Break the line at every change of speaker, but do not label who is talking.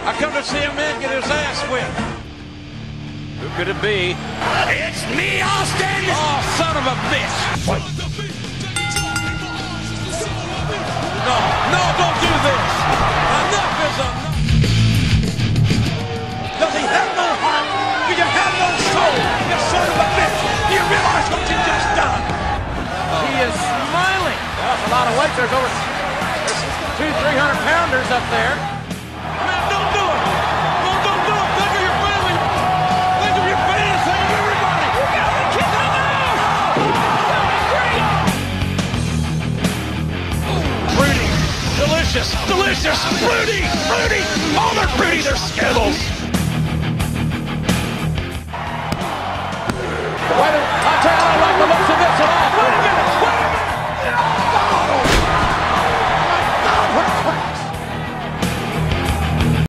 I come to see a man get his ass whipped.
Who could it be?
It's me, Austin! Oh, son of a bitch! No, no, don't do this! Enough is enough! Does he have no heart? Do you have no soul? You son of a bitch! Do you realize what you just done?
He is smiling. That's a lot of weight. There's 200-300 pounders up there.
Man, don't do it! No, don't do it! Think of your family! Think of your fans! Think of everybody! You got me kicking him out! Fruity! Delicious! Delicious! Fruity! Fruity! Oh, they're fruity! They're Skittles!